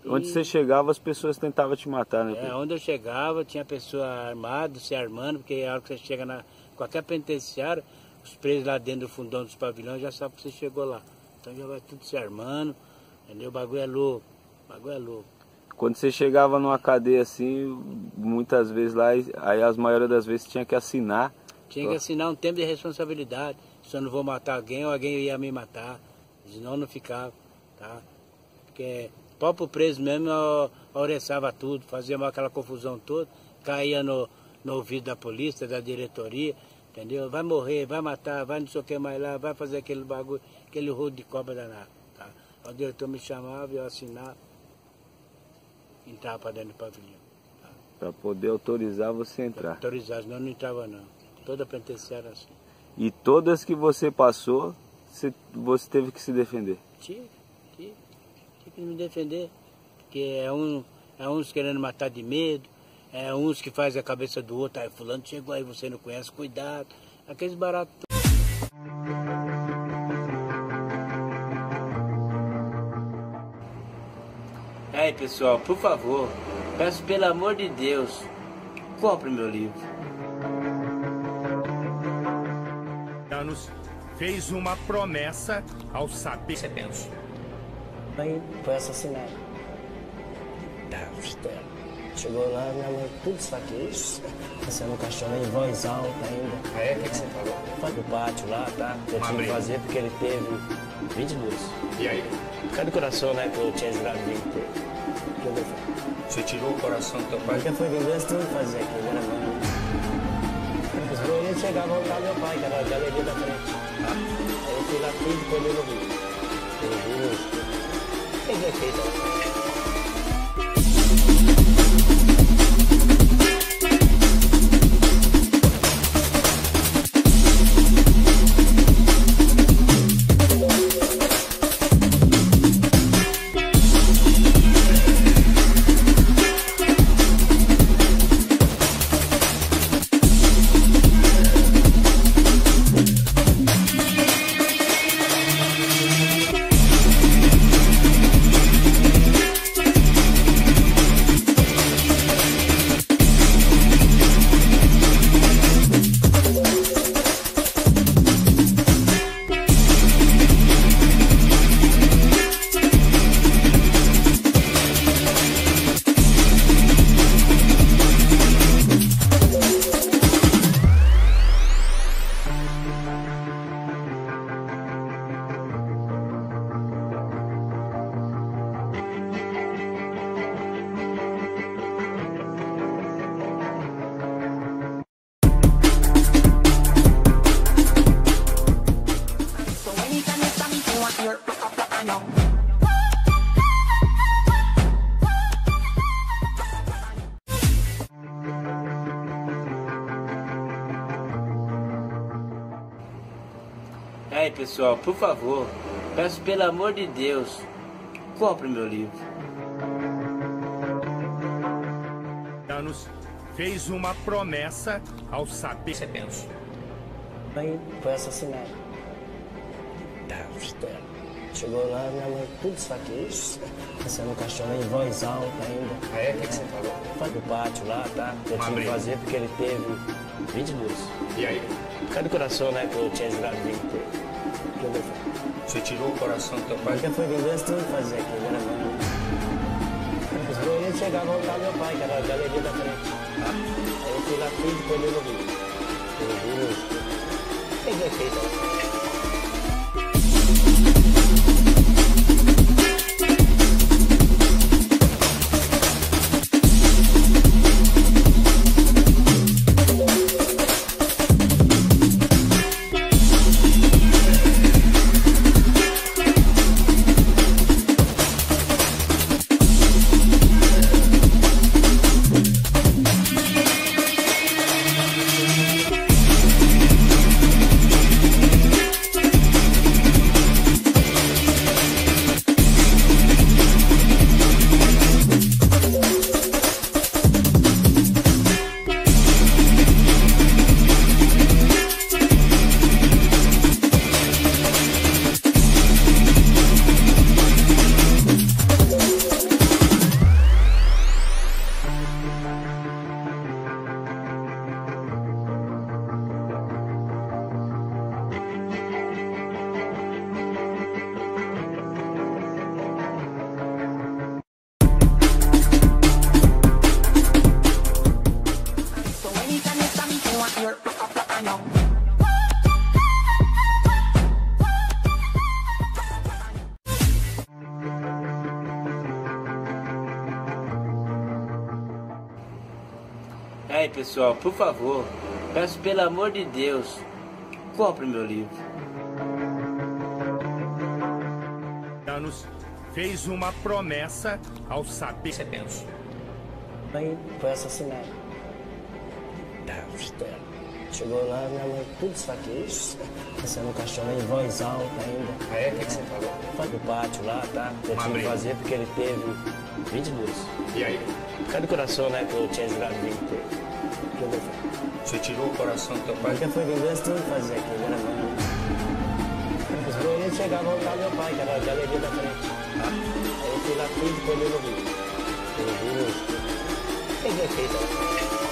Onde você chegava, as pessoas tentavam te matar, né? Onde eu chegava, tinha pessoa armada, se armando, porque a hora que você chega na qualquer penitenciária, os presos lá dentro do fundão dos pavilhões já sabem que você chegou lá. Então já vai tudo se armando, entendeu? O bagulho é louco, o bagulho é louco. Quando você chegava numa cadeia assim, muitas vezes lá, aí as maioria das vezes tinha que assinar. Tinha que assinar um tempo de responsabilidade. Se eu não vou matar alguém, ou alguém ia me matar. Senão não ficava, tá? Porque o próprio preso mesmo oreçava tudo, fazia aquela confusão toda, caía no ouvido da polícia, da diretoria, entendeu? Vai morrer, vai matar, vai não sei o que mais lá, vai fazer aquele bagulho, aquele rodo de cobra danado, tá? O diretor me chamava, eu assinava, entrava para dentro do pavilhão. Tá? Para poder autorizar você a entrar. Autorizar, senão não entrava não. Toda penitenciária assim. E todas que você passou, você teve que se defender? Tive que me defender. Porque é uns querendo matar de medo, é uns que fazem a cabeça do outro, aí fulano chegou aí, você não conhece, cuidado. Aqueles baratos. Aí pessoal, por favor, peço pelo amor de Deus, compre meu livro. Fez uma promessa ao saber. Você pensa? Aí foi assassinado. Chegou lá, minha mãe tudo esfaqueada. Passando o caixão em voz alta ainda. Ah, é? O que você falou? Foi do pátio lá, tá? Eu tinha que fazer porque ele teve 22. E aí? Por causa do coração, né? Que eu tinha jurado de ter. Você tirou o coração do teu pai? Porque foi vingança, tudo fazer aqui, ele era mãe. Os boleiros chegavam a voltar meu pai, que era a galeria da frente. Aí eu fui lá tudo quando eu não vi. Peguei feito. Aí pessoal, por favor, peço pelo amor de Deus, compre meu livro. Fez uma promessa ao saber. Você pensa? Aí foi assassinado. Chegou lá, minha mãe tudo esfaqueada. Passando o caixão em voz alta ainda. Ah, é? O que você falou? Foi do pátio lá, tá? Eu tinha que fazer porque ele teve 22. E aí? Por causa do coração, né? Que eu tinha jurado de ter. Você tirou o coração do teu pai? Porque foi vingança, tudo fazer aqui, ele era mãe. Os boleiros chegavam a voltar meu pai, que era a galeria da frente. Aí eu fui lá tudo quando eu não vi. Peguei feito. Aí, pessoal, por favor, peço pelo amor de Deus, compre meu livro. Anos fez uma promessa ao saber. Você pensa? Aí foi assassinado. Chegou lá, minha mãe tudo esfaqueada, passando o caixão em voz alta ainda. Ah, é? O que você falou? Foi pro pátio lá, tá? Eu tinha que fazer porque ele teve 22. E aí? Cada coração, né, que eu tinha jurado de ter. Você tirou o coração do teu pai? Porque foi vingança, tinha que fazer aquilo, era mano. Os boleiros chegavam a voltar meu pai, que era a galeria da frente. Aí eu fui lá, fiz, depois eu não vi. Eu vi, peguei feito.